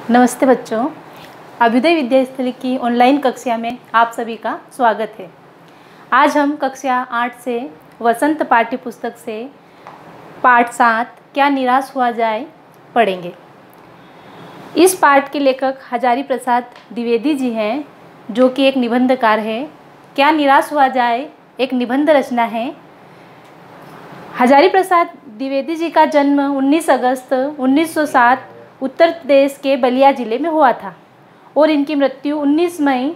नमस्ते बच्चों, अभ्युदय विद्यास्थली की ऑनलाइन कक्षा में आप सभी का स्वागत है। आज हम कक्षा 8 से वसंत पाठ्य पुस्तक से पाठ 7 क्या निराश हुआ जाए पढ़ेंगे। इस पाठ के लेखक हजारी प्रसाद द्विवेदी जी हैं, जो कि एक निबंधकार है। क्या निराश हुआ जाए एक निबंध रचना है। हजारी प्रसाद द्विवेदी जी का जन्म 19 अगस्त 1907 उत्तर प्रदेश के बलिया ज़िले में हुआ था और इनकी मृत्यु 19 मई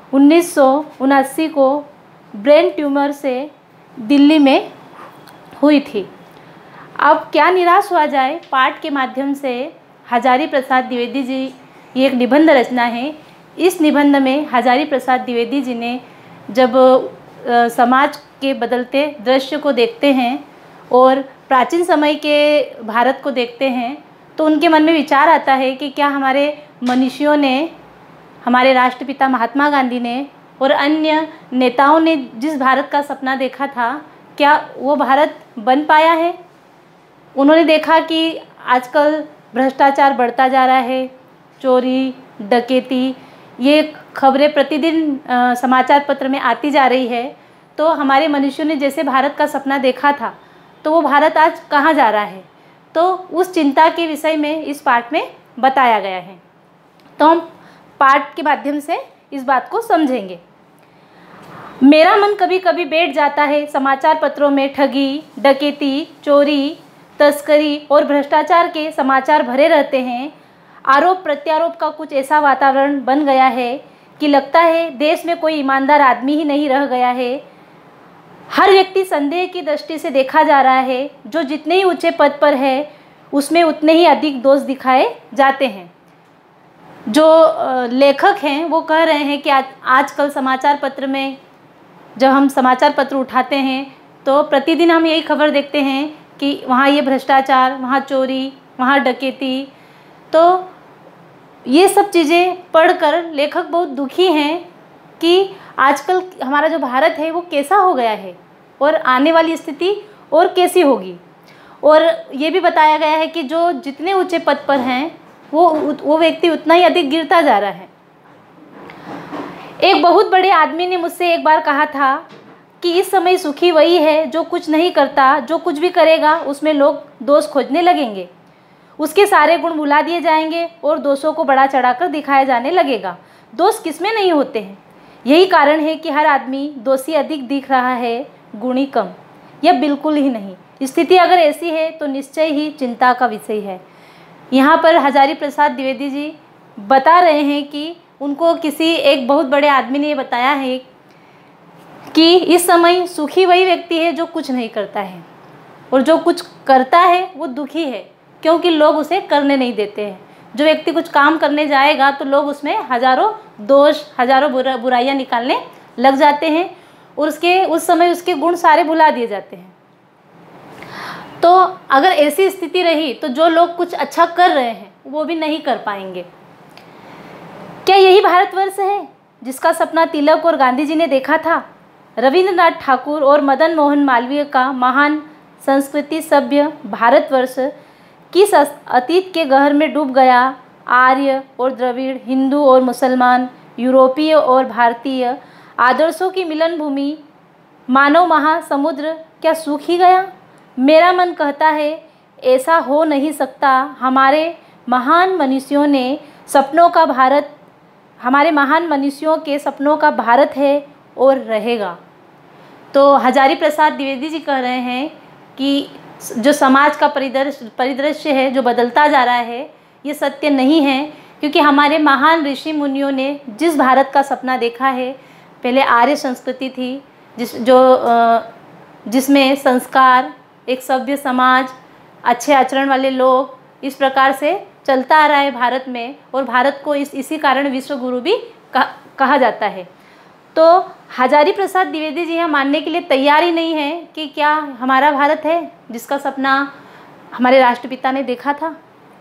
1979 को ब्रेन ट्यूमर से दिल्ली में हुई थी। अब क्या निराश हुआ जाए पाठ के माध्यम से हजारी प्रसाद द्विवेदी जी ये एक निबंध रचना है। इस निबंध में हजारी प्रसाद द्विवेदी जी ने जब समाज के बदलते दृश्य को देखते हैं और प्राचीन समय के भारत को देखते हैं तो उनके मन में विचार आता है कि क्या हमारे मनीषियों ने, हमारे राष्ट्रपिता महात्मा गांधी ने और अन्य नेताओं ने जिस भारत का सपना देखा था, क्या वो भारत बन पाया है। उन्होंने देखा कि आजकल भ्रष्टाचार बढ़ता जा रहा है, चोरी डकैती, ये खबरें प्रतिदिन समाचार पत्र में आती जा रही है। तो हमारे मनुष्यों ने जैसे भारत का सपना देखा था, तो वो भारत आज कहाँ जा रहा है, तो उस चिंता के विषय में इस पाठ में बताया गया है। तो हम पाठ के माध्यम से इस बात को समझेंगे। मेरा मन कभी कभी बैठ जाता है समाचार पत्रों में ठगी, डकैती, चोरी, तस्करी और भ्रष्टाचार के समाचार भरे रहते हैं। आरोप प्रत्यारोप का कुछ ऐसा वातावरण बन गया है कि लगता है देश में कोई ईमानदार आदमी ही नहीं रह गया है। हर व्यक्ति संदेह की दृष्टि से देखा जा रहा है। जो जितने ही ऊंचे पद पर है उसमें उतने ही अधिक दोष दिखाए जाते हैं। जो लेखक हैं वो कह रहे हैं कि आजकल समाचार पत्र में जब हम समाचार पत्र उठाते हैं तो प्रतिदिन हम यही खबर देखते हैं कि वहाँ ये भ्रष्टाचार, वहाँ चोरी, वहाँ डकैती। तो ये सब चीज़ें पढ़कर लेखक बहुत दुखी हैं कि आजकल हमारा जो भारत है वो कैसा हो गया है और आने वाली स्थिति और कैसी होगी। और ये भी बताया गया है कि जो जितने ऊंचे पद पर हैं वो व्यक्ति उतना ही अधिक गिरता जा रहा है। एक बहुत बड़े आदमी ने मुझसे एक बार कहा था कि इस समय सुखी वही है जो कुछ नहीं करता, जो कुछ भी करेगा उसमें लोग दोष खोजने लगेंगे, उसके सारे गुण भुला दिए जाएंगे और दोषों को बढ़ा चढ़ाकर दिखाया जाने लगेगा। दोष किसमें नहीं होते हैं। यही कारण है कि हर आदमी दोषी अधिक दिख रहा है, गुणी कम। यह बिल्कुल ही नहीं। स्थिति अगर ऐसी है तो निश्चय ही चिंता का विषय है। यहाँ पर हजारी प्रसाद द्विवेदी जी बता रहे हैं कि उनको किसी एक बहुत बड़े आदमी ने ये बताया है कि इस समय सुखी वही व्यक्ति है जो कुछ नहीं करता है, और जो कुछ करता है वो दुखी है क्योंकि लोग उसे करने नहीं देते हैं। जो व्यक्ति कुछ काम करने जाएगा तो लोग उसमें हजारों दोष, हजारों बुराइयां निकालने लग जाते हैं और उस समय उसके गुण सारे भुला दिए जाते हैं। तो अगर ऐसी स्थिति रही तो जो लोग कुछ अच्छा कर रहे हैं वो भी नहीं कर पाएंगे। क्या यही भारतवर्ष है जिसका सपना तिलक और गांधी जी ने देखा था। रविंद्रनाथ ठाकुर और मदन मोहन मालवीय का महान संस्कृति सभ्य भारतवर्ष किस अतीत के गहर में डूब गया। आर्य और द्रविड़, हिंदू और मुसलमान, यूरोपीय और भारतीय आदर्शों की मिलन भूमि, मानव महासमुद्र क्या सूख ही गया। मेरा मन कहता है ऐसा हो नहीं सकता। हमारे महान मनीषियों ने सपनों का भारत, हमारे महान मनीषियों के सपनों का भारत है और रहेगा। तो हजारी प्रसाद द्विवेदी जी कह रहे हैं कि जो समाज का परिदृश्य है जो बदलता जा रहा है ये सत्य नहीं है, क्योंकि हमारे महान ऋषि मुनियों ने जिस भारत का सपना देखा है, पहले आर्य संस्कृति थी जिसमें संस्कार, एक सभ्य समाज, अच्छे आचरण वाले लोग, इस प्रकार से चलता आ रहा है भारत में, और भारत को इसी कारण विश्व गुरु भी कहा जाता है। तो हजारी प्रसाद द्विवेदी जी यह मानने के लिए तैयार ही नहीं है कि क्या हमारा भारत है जिसका सपना हमारे राष्ट्रपिता ने देखा था।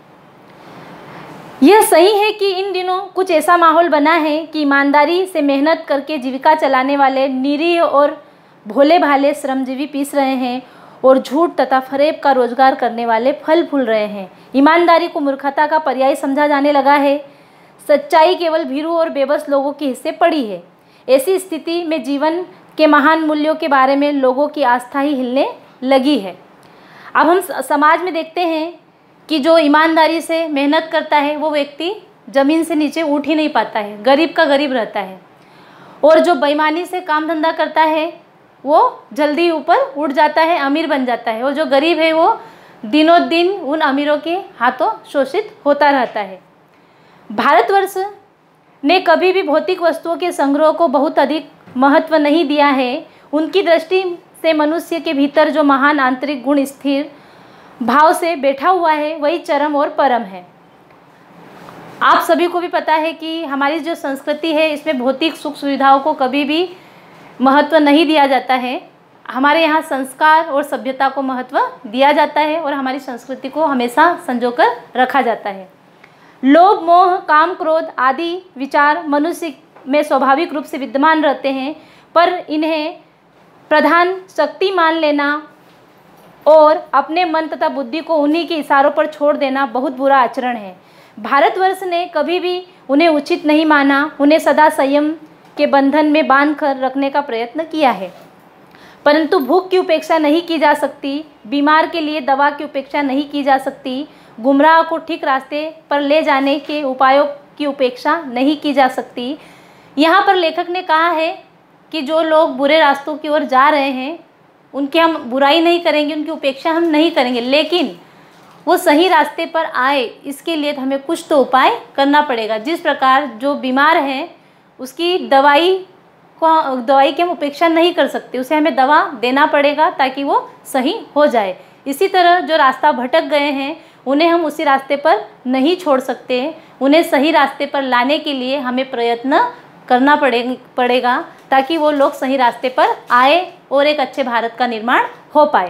यह सही है कि इन दिनों कुछ ऐसा माहौल बना है कि ईमानदारी से मेहनत करके जीविका चलाने वाले निरीह और भोले भाले श्रमजीवी पीस रहे हैं और झूठ तथा फरेब का रोजगार करने वाले फल फूल रहे हैं। ईमानदारी को मूर्खता का पर्याय समझा जाने लगा है। सच्चाई केवल भीरू और बेबस लोगों के हिस्से पड़ी है। ऐसी स्थिति में जीवन के महान मूल्यों के बारे में लोगों की आस्था ही हिलने लगी है। अब हम समाज में देखते हैं कि जो ईमानदारी से मेहनत करता है वो व्यक्ति ज़मीन से नीचे उठ ही नहीं पाता है, गरीब का गरीब रहता है। और जो बेईमानी से काम धंधा करता है वो जल्दी ऊपर उठ जाता है, अमीर बन जाता है। और जो गरीब है वो दिनों दिन उन अमीरों के हाथों शोषित होता रहता है। भारतवर्ष ने कभी भी भौतिक वस्तुओं के संग्रह को बहुत अधिक महत्व नहीं दिया है। उनकी दृष्टि से मनुष्य के भीतर जो महान आंतरिक गुण स्थिर भाव से बैठा हुआ है वही चरम और परम है। आप सभी को भी पता है कि हमारी जो संस्कृति है इसमें भौतिक सुख सुविधाओं को कभी भी महत्व नहीं दिया जाता है। हमारे यहाँ संस्कार और सभ्यता को महत्व दिया जाता है और हमारी संस्कृति को हमेशा संजोकर रखा जाता है। लोभ, मोह, काम, क्रोध आदि विचार मनुष्य में स्वाभाविक रूप से विद्यमान रहते हैं, पर इन्हें प्रधान शक्ति मान लेना और अपने मन तथा बुद्धि को उन्हीं के इशारों पर छोड़ देना बहुत बुरा आचरण है। भारतवर्ष ने कभी भी उन्हें उचित नहीं माना। उन्हें सदा संयम के बंधन में बांध कर रखने का प्रयत्न किया है। परंतु भूख की उपेक्षा नहीं की जा सकती, बीमार के लिए दवा की उपेक्षा नहीं की जा सकती, गुमराह को ठीक रास्ते पर ले जाने के उपायों की उपेक्षा नहीं की जा सकती। यहाँ पर लेखक ने कहा है कि जो लोग बुरे रास्तों की ओर जा रहे हैं उनकी हम बुराई नहीं करेंगे, उनकी उपेक्षा हम नहीं करेंगे, लेकिन वो सही रास्ते पर आए इसके लिए हमें कुछ तो उपाय करना पड़ेगा। जिस प्रकार जो बीमार है उसकी दवाई की हम उपेक्षा नहीं कर सकते, उसे हमें दवा देना पड़ेगा ताकि वो सही हो जाए। इसी तरह जो रास्ता भटक गए हैं उन्हें हम उसी रास्ते पर नहीं छोड़ सकते, उन्हें सही रास्ते पर लाने के लिए हमें प्रयत्न करना पड़ेगा ताकि वो लोग सही रास्ते पर आए और एक अच्छे भारत का निर्माण हो पाए।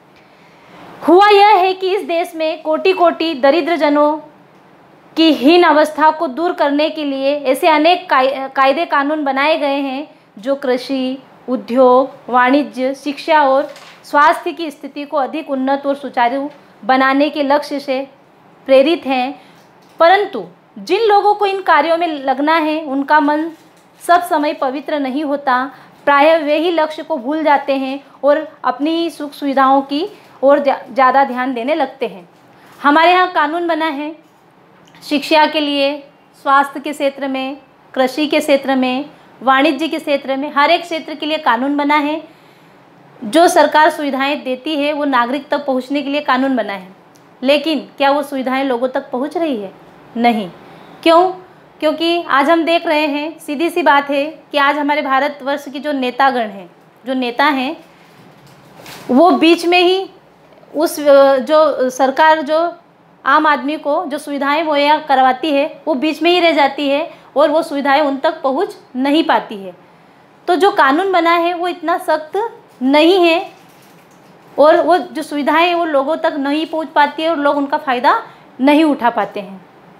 हुआ यह है कि इस देश में कोटि कोटि दरिद्र जनों की हीन अवस्था को दूर करने के लिए ऐसे अनेक कायदे कानून बनाए गए हैं जो कृषि, उद्योग, वाणिज्य, शिक्षा और स्वास्थ्य की स्थिति को अधिक उन्नत और सुचारू बनाने के लक्ष्य से प्रेरित हैं। परंतु जिन लोगों को इन कार्यों में लगना है उनका मन सब समय पवित्र नहीं होता। प्रायः वे ही लक्ष्य को भूल जाते हैं और अपनी सुख सुविधाओं की ओर ज़्यादा ध्यान देने लगते हैं। हमारे यहाँ कानून बना है शिक्षा के लिए, स्वास्थ्य के क्षेत्र में, कृषि के क्षेत्र में, वाणिज्य के क्षेत्र में, हर एक क्षेत्र के लिए कानून बना है। जो सरकार सुविधाएं देती है वो नागरिक तक पहुंचने के लिए कानून बना है, लेकिन क्या वो सुविधाएं लोगों तक पहुंच रही है? नहीं। क्यों? क्योंकि आज हम देख रहे हैं, सीधी सी बात है कि आज हमारे भारतवर्ष की जो नेतागण हैं, जो नेता हैं, वो बीच में ही उस जो सरकार जो आम आदमी को जो सुविधाएं मुहैया करवाती है वो बीच में ही रह जाती है और वो सुविधाएं उन तक पहुंच नहीं पाती है। तो जो कानून बना है वो इतना सख्त नहीं है और वो जो सुविधाएं वो लोगों तक नहीं पहुंच पाती है और लोग उनका फ़ायदा नहीं उठा पाते हैं,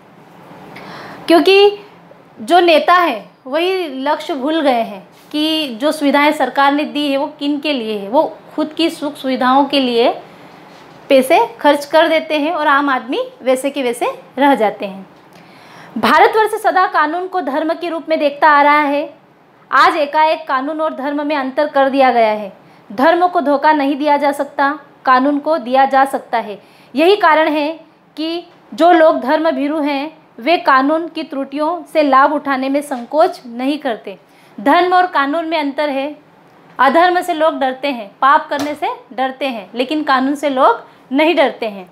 क्योंकि जो नेता है वही लक्ष्य भूल गए हैं कि जो सुविधाएं सरकार ने दी है वो किन के लिए है। वो खुद की सुख सुविधाओं के लिए पैसे खर्च कर देते हैं और आम आदमी वैसे के वैसे रह जाते हैं। भारतवर्ष सदा कानून को धर्म के रूप में देखता आ रहा है। आज एकाएक कानून और धर्म में अंतर कर दिया गया है। धर्म को धोखा नहीं दिया जा सकता, कानून को दिया जा सकता है। यही कारण है कि जो लोग धर्म भीरू हैं वे कानून की त्रुटियों से लाभ उठाने में संकोच नहीं करते। धर्म और कानून में अंतर है। अधर्म से लोग डरते हैं, पाप करने से डरते हैं, लेकिन कानून से लोग नहीं डरते हैं।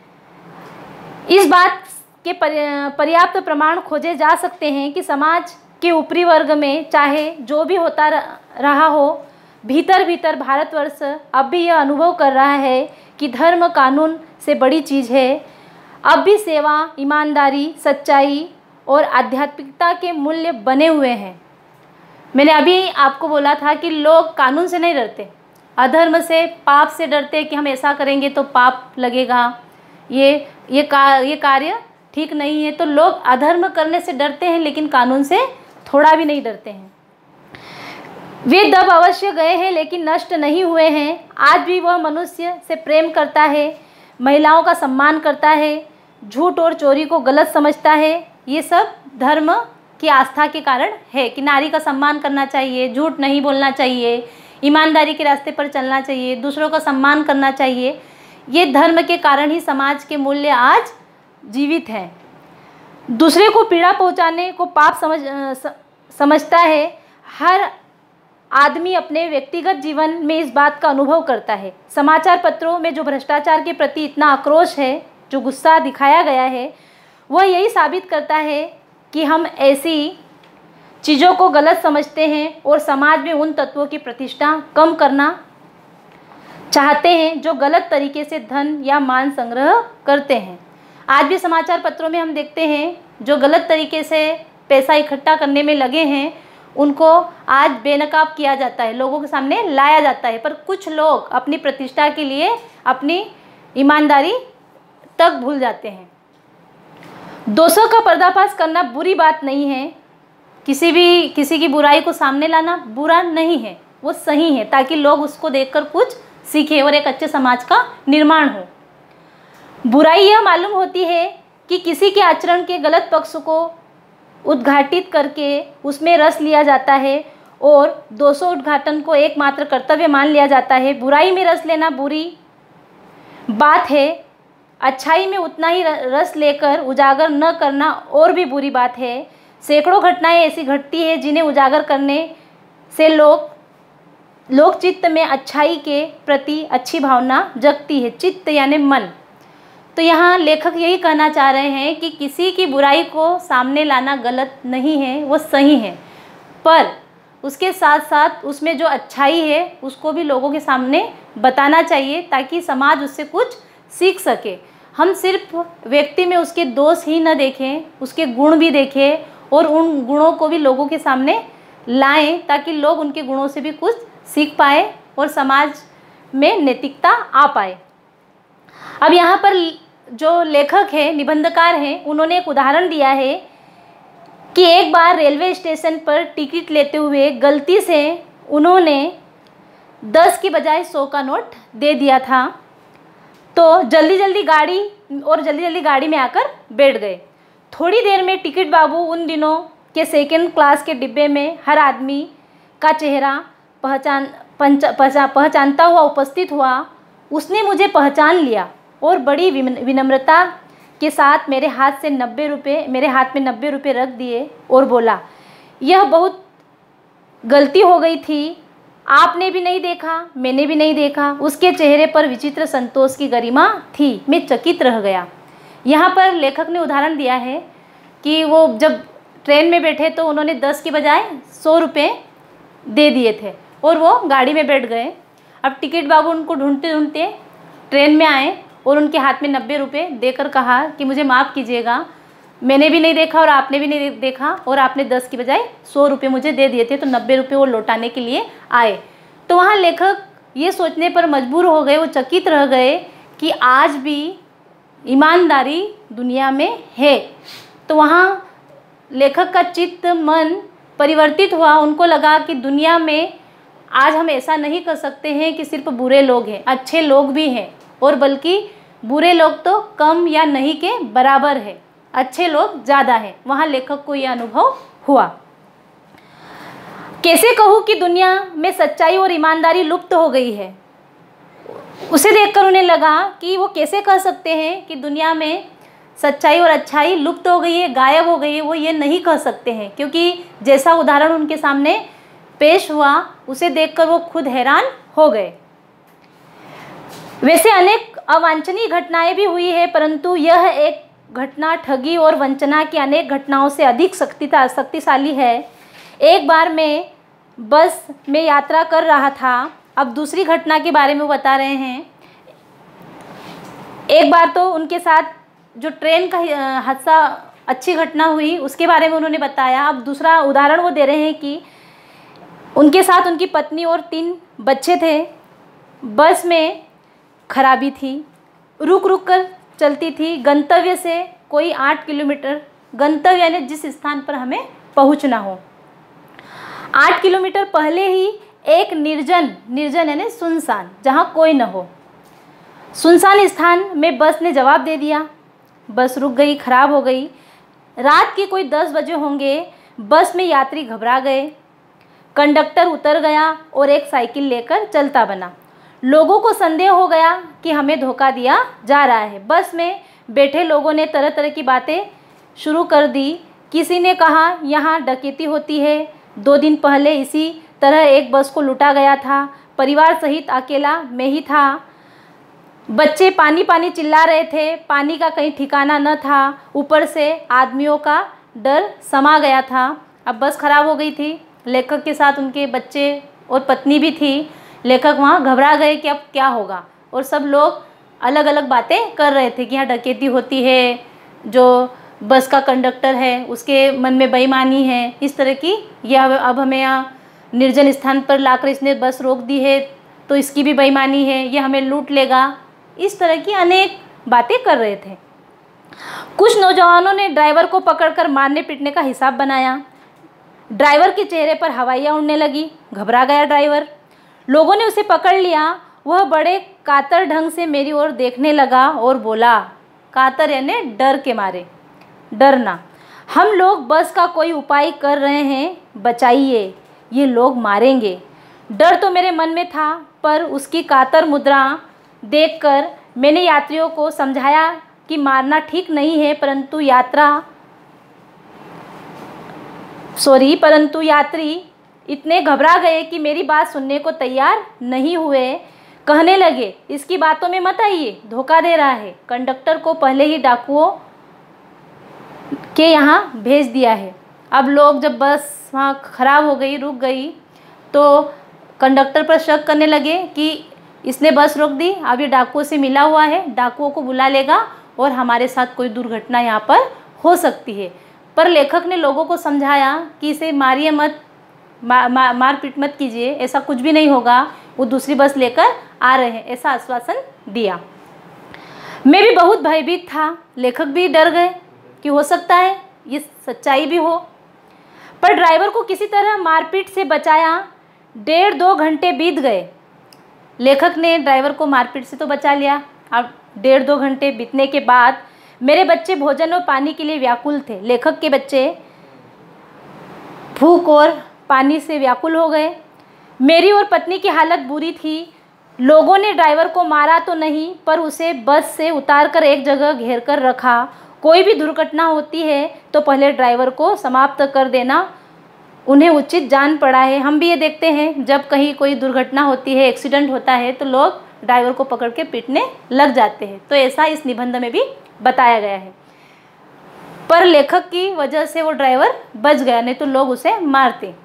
इस बात के पर्याप्त प्रमाण खोजे जा सकते हैं कि समाज के ऊपरी वर्ग में चाहे जो भी होता रहा हो, भीतर भीतर भारतवर्ष अब भी यह अनुभव कर रहा है कि धर्म कानून से बड़ी चीज़ है। अब भी सेवा, ईमानदारी, सच्चाई और आध्यात्मिकता के मूल्य बने हुए हैं। मैंने अभी आपको बोला था कि लोग कानून से नहीं डरते, अधर्म से, पाप से डरते कि हम ऐसा करेंगे तो पाप लगेगा, ये कार्य ठीक नहीं है। तो लोग अधर्म करने से डरते हैं लेकिन कानून से थोड़ा भी नहीं डरते हैं। वे दब अवश्य गए हैं लेकिन नष्ट नहीं हुए हैं। आज भी वह मनुष्य से प्रेम करता है, महिलाओं का सम्मान करता है, झूठ और चोरी को गलत समझता है। ये सब धर्म की आस्था के कारण है कि नारी का सम्मान करना चाहिए, झूठ नहीं बोलना चाहिए, ईमानदारी के रास्ते पर चलना चाहिए, दूसरों का सम्मान करना चाहिए। ये धर्म के कारण ही समाज के मूल्य आज जीवित हैं। दूसरे को पीड़ा पहुंचाने को पाप समझता है। हर आदमी अपने व्यक्तिगत जीवन में इस बात का अनुभव करता है। समाचार पत्रों में जो भ्रष्टाचार के प्रति इतना आक्रोश है, जो गुस्सा दिखाया गया है, वह यही साबित करता है कि हम ऐसी चीज़ों को गलत समझते हैं और समाज में उन तत्वों की प्रतिष्ठा कम करना चाहते हैं जो गलत तरीके से धन या मान संग्रह करते हैं। आज भी समाचार पत्रों में हम देखते हैं जो गलत तरीके से पैसा इकट्ठा करने में लगे हैं, उनको आज बेनकाब किया जाता है, लोगों के सामने लाया जाता है। पर कुछ लोग अपनी प्रतिष्ठा के लिए अपनी ईमानदारी तक भूल जाते हैं। दोषों का पर्दाफाश करना बुरी बात नहीं है। किसी की बुराई को सामने लाना बुरा नहीं है, वो सही है, ताकि लोग उसको देखकर कुछ सीखें और एक अच्छे समाज का निर्माण हो। बुराई यह मालूम होती है कि किसी के आचरण के गलत पक्ष को उद्घाटित करके उसमें रस लिया जाता है और दोषों उद्घाटन को एकमात्र कर्तव्य मान लिया जाता है। बुराई में रस लेना बुरी बात है, अच्छाई में उतना ही रस लेकर उजागर न करना और भी बुरी बात है। सैकड़ों घटनाएं ऐसी घटती है जिन्हें उजागर करने से लोक चित्त में अच्छाई के प्रति अच्छी भावना जगती है। चित्त यानी मन। तो यहाँ लेखक यही कहना चाह रहे हैं कि किसी की बुराई को सामने लाना गलत नहीं है, वो सही है, पर उसके साथ साथ उसमें जो अच्छाई है उसको भी लोगों के सामने बताना चाहिए, ताकि समाज उससे कुछ सीख सके। हम सिर्फ व्यक्ति में उसके दोष ही न देखें, उसके गुण भी देखें और उन गुणों को भी लोगों के सामने लाएं, ताकि लोग उनके गुणों से भी कुछ सीख पाए और समाज में नैतिकता आ पाए। अब यहाँ पर जो लेखक है, निबंधकार हैं, उन्होंने एक उदाहरण दिया है कि एक बार रेलवे स्टेशन पर टिकट लेते हुए गलती से उन्होंने 10 की बजाय 100 का नोट दे दिया था। तो जल्दी जल्दी गाड़ी में आकर बैठ गए। थोड़ी देर में टिकट बाबू उन दिनों के सेकंड क्लास के डिब्बे में हर आदमी का चेहरा पहचानता हुआ उपस्थित हुआ। उसने मुझे पहचान लिया और बड़ी विनम्रता के साथ मेरे हाथ में 90 रुपये रख दिए और बोला, यह बहुत गलती हो गई थी, आपने भी नहीं देखा, मैंने भी नहीं देखा। उसके चेहरे पर विचित्र संतोष की गरिमा थी। मैं चकित रह गया। यहाँ पर लेखक ने उदाहरण दिया है कि वो जब ट्रेन में बैठे तो उन्होंने 10 की बजाय 100 रुपये दे दिए थे और वो गाड़ी में बैठ गए। अब टिकट बाबू उनको ढूंढते ढूंढते ट्रेन में आए और उनके हाथ में 90 रुपये देकर कहा कि मुझे माफ़ कीजिएगा, मैंने भी नहीं देखा और आपने भी नहीं देखा और आपने 10 की बजाय 100 रुपये मुझे दे दिए थे। तो 90 रुपये वो लौटाने के लिए आए। तो वहाँ लेखक ये सोचने पर मजबूर हो गए, वो चकित रह गए कि आज भी ईमानदारी दुनिया में है। तो वहाँ लेखक का चित्त मन परिवर्तित हुआ। उनको लगा कि दुनिया में आज हम ऐसा नहीं कर सकते हैं कि सिर्फ बुरे लोग हैं, अच्छे लोग भी हैं, और बल्कि बुरे लोग तो कम या नहीं के बराबर है, अच्छे लोग ज़्यादा हैं। वहाँ लेखक को यह अनुभव हुआ। कैसे कहूँ कि दुनिया में सच्चाई और ईमानदारी लुप्त हो गई है। उसे देखकर उन्हें लगा कि वो कैसे कह सकते हैं कि दुनिया में सच्चाई और अच्छाई लुप्त हो गई है, गायब हो गई है। वो ये नहीं कह सकते हैं, क्योंकि जैसा उदाहरण उनके सामने पेश हुआ उसे देखकर वो खुद हैरान हो गए। वैसे अनेक अवांछनीय घटनाएं भी हुई है, परंतु यह एक घटना ठगी और वंचना की अनेक घटनाओं से अधिक शक्तिशाली है। एक बार मैं बस में यात्रा कर रहा था। अब दूसरी घटना के बारे में बता रहे हैं। एक बार तो उनके साथ जो ट्रेन का हादसा अच्छी घटना हुई उसके बारे में उन्होंने बताया। अब दूसरा उदाहरण वो दे रहे हैं कि उनके साथ उनकी पत्नी और 3 बच्चे थे। बस में खराबी थी, रुक रुक कर चलती थी। गंतव्य से कोई 8 किलोमीटर, गंतव्य यानी जिस स्थान पर हमें पहुंचना हो, 8 किलोमीटर पहले ही एक निर्जन यानी सुनसान, जहाँ कोई न हो, सुनसान स्थान में बस ने जवाब दे दिया। बस रुक गई, खराब हो गई। रात के कोई 10 बजे होंगे। बस में यात्री घबरा गए। कंडक्टर उतर गया और एक साइकिल लेकर चलता बना। लोगों को संदेह हो गया कि हमें धोखा दिया जा रहा है। बस में बैठे लोगों ने तरह तरह की बातें शुरू कर दी। किसी ने कहा यहाँ डकैती होती है, 2 दिन पहले इसी तरह एक बस को लूटा गया था, परिवार सहित अकेला मैं ही था। बच्चे पानी पानी चिल्ला रहे थे, पानी का कहीं ठिकाना न था, ऊपर से आदमियों का डर समा गया था। अब बस खराब हो गई थी, लेखक के साथ उनके बच्चे और पत्नी भी थी। लेखक वहाँ घबरा गए कि अब क्या होगा, और सब लोग अलग अलग बातें कर रहे थे कि यहाँ डकैती होती है, जो बस का कंडक्टर है उसके मन में बेईमानी है, इस तरह की, यह अब हमें यहाँ निर्जन स्थान पर लाकर इसने बस रोक दी है तो इसकी भी बेईमानी है, ये हमें लूट लेगा, इस तरह की अनेक बातें कर रहे थे। कुछ नौजवानों ने ड्राइवर को पकड़कर मारने पीटने का हिसाब बनाया। ड्राइवर के चेहरे पर हवाइयाँ उड़ने लगी। घबरा गया ड्राइवर। लोगों ने उसे पकड़ लिया। वह बड़े कातर ढंग से मेरी ओर देखने लगा और बोला, कातर यानी डर के मारे, डरना, हम लोग बस का कोई उपाय कर रहे हैं, बचाइए, ये लोग मारेंगे। डर तो मेरे मन में था, पर उसकी कातर मुद्रा देखकर मैंने यात्रियों को समझाया कि मारना ठीक नहीं है, परंतु यात्री इतने घबरा गए कि मेरी बात सुनने को तैयार नहीं हुए। कहने लगे, इसकी बातों में मत आइए, धोखा दे रहा है, कंडक्टर को पहले ही डाकुओं के यहाँ भेज दिया है। अब लोग जब बस वहाँ ख़राब हो गई, रुक गई, तो कंडक्टर पर शक करने लगे कि इसने बस रोक दी, अब ये डाकुओं से मिला हुआ है, डाकुओं को बुला लेगा और हमारे साथ कोई दुर्घटना यहाँ पर हो सकती है। पर लेखक ने लोगों को समझाया कि इसे मारिए मत, मार पीट मत कीजिए, ऐसा कुछ भी नहीं होगा, वो दूसरी बस लेकर आ रहे हैं, ऐसा आश्वासन दिया। मैं भी बहुत भयभीत था, लेखक भी डर गए कि हो सकता है ये सच्चाई भी हो। पर ड्राइवर को किसी तरह मारपीट से बचाया। 1.5-2 घंटे बीत गए। लेखक ने ड्राइवर को मारपीट से तो बचा लिया। अब 1.5-2 घंटे बीतने के बाद मेरे बच्चे भोजन और पानी के लिए व्याकुल थे। लेखक के बच्चे भूख और पानी से व्याकुल हो गए। मेरी और पत्नी की हालत बुरी थी। लोगों ने ड्राइवर को मारा तो नहीं, पर उसे बस से उतारकर एक जगह घेर कर रखा। कोई भी दुर्घटना होती है तो पहले ड्राइवर को समाप्त कर देना उन्हें उचित जान पड़ा है। हम भी ये देखते हैं, जब कहीं कोई दुर्घटना होती है, एक्सीडेंट होता है, तो लोग ड्राइवर को पकड़ के पीटने लग जाते हैं। तो ऐसा इस निबंध में भी बताया गया है। पर लेखक की वजह से वो ड्राइवर बच गया, नहीं तो लोग उसे मारते।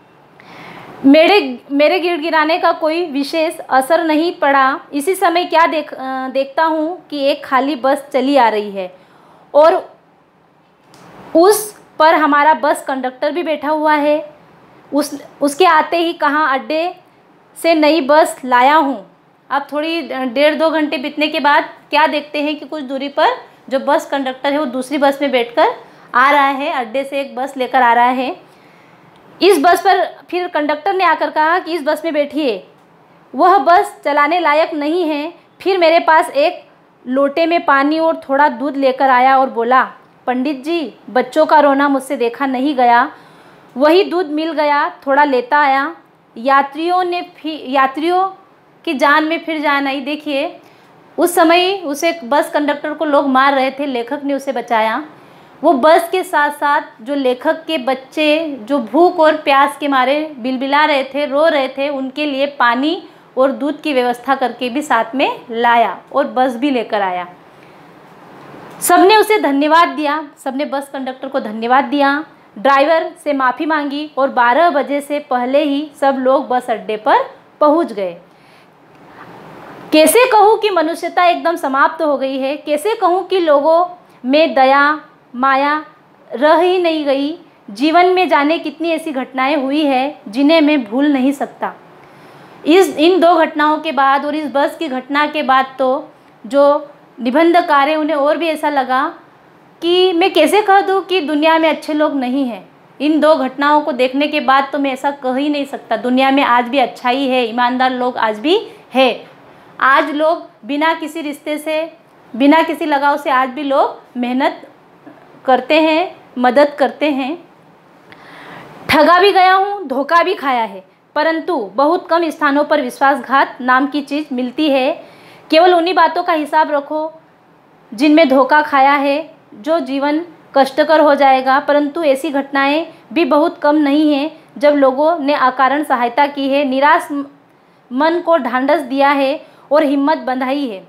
मेरे गिड़गिड़ाने का कोई विशेष असर नहीं पड़ा। इसी समय क्या देखता हूँ कि एक खाली बस चली आ रही है और उस पर हमारा बस कंडक्टर भी बैठा हुआ है। उसके आते ही कहा, अड्डे से नई बस लाया हूँ। अब थोड़ी 1.5-2 घंटे बीतने के बाद क्या देखते हैं कि कुछ दूरी पर जो बस कंडक्टर है वो दूसरी बस में बैठकर आ रहा है, अड्डे से एक बस लेकर आ रहा है। इस बस पर फिर कंडक्टर ने आकर कहा कि इस बस में बैठिए, वह बस चलाने लायक नहीं है। फिर मेरे पास एक लोटे में पानी और थोड़ा दूध लेकर आया और बोला, पंडित जी, बच्चों का रोना मुझसे देखा नहीं गया। वही दूध मिल गया, थोड़ा लेता आया। यात्रियों की जान में फिर जान आई। देखिए, उस समय उसे बस कंडक्टर को लोग मार रहे थे, लेखक ने उसे बचाया। वो बस के साथ साथ जो लेखक के बच्चे जो भूख और प्यास के मारे बिलबिला रहे थे, रो रहे थे, उनके लिए पानी और दूध की व्यवस्था करके भी साथ में लाया और बस भी लेकर आया। सबने उसे धन्यवाद दिया, सबने बस कंडक्टर को धन्यवाद दिया, ड्राइवर से माफ़ी मांगी और 12 बजे से पहले ही सब लोग बस अड्डे पर पहुंच गए। कैसे कहूँ कि मनुष्यता एकदम समाप्त हो गई है, कैसे कहूँ कि लोगों में दया माया रह ही नहीं गई। जीवन में जाने कितनी ऐसी घटनाएं हुई है जिन्हें मैं भूल नहीं सकता। इन 2 घटनाओं के बाद और इस बस की घटना के बाद तो जो निबंधकार हैं उन्हें और भी ऐसा लगा कि मैं कैसे कह दूँ कि दुनिया में अच्छे लोग नहीं हैं। इन दो घटनाओं को देखने के बाद तो मैं ऐसा कह ही नहीं सकता। दुनिया में आज भी अच्छाई है, ईमानदार लोग आज भी है। आज लोग बिना किसी रिश्ते से, बिना किसी लगाव से आज भी लोग मेहनत करते हैं, मदद करते हैं। ठगा भी गया हूँ, धोखा भी खाया है, परंतु बहुत कम स्थानों पर विश्वासघात नाम की चीज़ मिलती है। केवल उन्हीं बातों का हिसाब रखो जिनमें धोखा खाया है, जो जीवन कष्टकर हो जाएगा। परंतु ऐसी घटनाएं भी बहुत कम नहीं हैं जब लोगों ने अकारण सहायता की है, निराश मन को ढांढस दिया है और हिम्मत बंधाई है।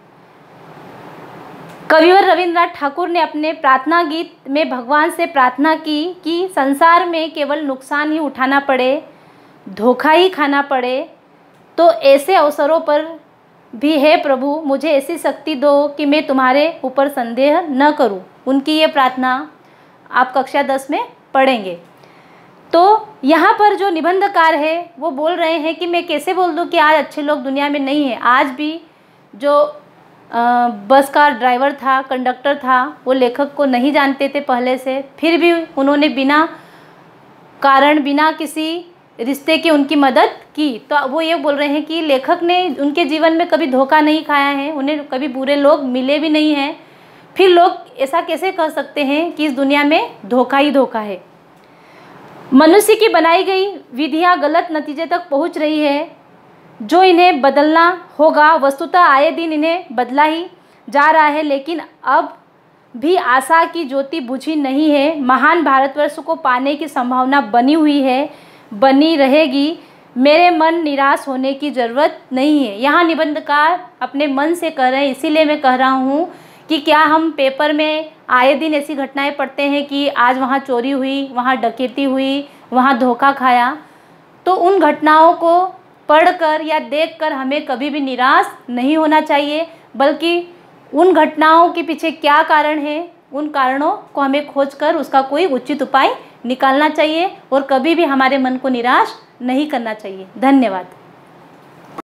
कविवर रविंद्रनाथ ठाकुर ने अपने प्रार्थना गीत में भगवान से प्रार्थना की कि संसार में केवल नुकसान ही उठाना पड़े, धोखा ही खाना पड़े, तो ऐसे अवसरों पर भी हे प्रभु मुझे ऐसी शक्ति दो कि मैं तुम्हारे ऊपर संदेह न करूं। उनकी ये प्रार्थना आप कक्षा 10 में पढ़ेंगे। तो यहाँ पर जो निबंधकार है वो बोल रहे हैं कि मैं कैसे बोल दूँ कि आज अच्छे लोग दुनिया में नहीं हैं। आज भी जो बस का ड्राइवर था, कंडक्टर था, वो लेखक को नहीं जानते थे पहले से, फिर भी उन्होंने बिना कारण, बिना किसी रिश्ते की उनकी मदद की। तो वो ये बोल रहे हैं कि लेखक ने उनके जीवन में कभी धोखा नहीं खाया है, उन्हें कभी बुरे लोग मिले भी नहीं हैं, फिर लोग ऐसा कैसे कह सकते हैं कि इस दुनिया में धोखा ही धोखा है। मनुष्य की बनाई गई विधियां गलत नतीजे तक पहुंच रही है, जो इन्हें बदलना होगा। वस्तुतः आए दिन इन्हें बदला ही जा रहा है, लेकिन अब भी आशा की ज्योति बुझी नहीं है। महान भारतवर्ष को पाने की संभावना बनी हुई है, बनी रहेगी। मेरे मन निराश होने की ज़रूरत नहीं है। यहाँ निबंधकार अपने मन से कह रहे हैं, इसीलिए मैं कह रहा हूँ कि क्या हम पेपर में आए दिन ऐसी घटनाएं पढ़ते हैं कि आज वहाँ चोरी हुई, वहाँ डकैती हुई, वहाँ धोखा खाया। तो उन घटनाओं को पढ़कर या देखकर हमें कभी भी निराश नहीं होना चाहिए, बल्कि उन घटनाओं के पीछे क्या कारण है, उन कारणों को हमें खोजकर उसका कोई उचित उपाय निकालना चाहिए और कभी भी हमारे मन को निराश नहीं करना चाहिए। धन्यवाद।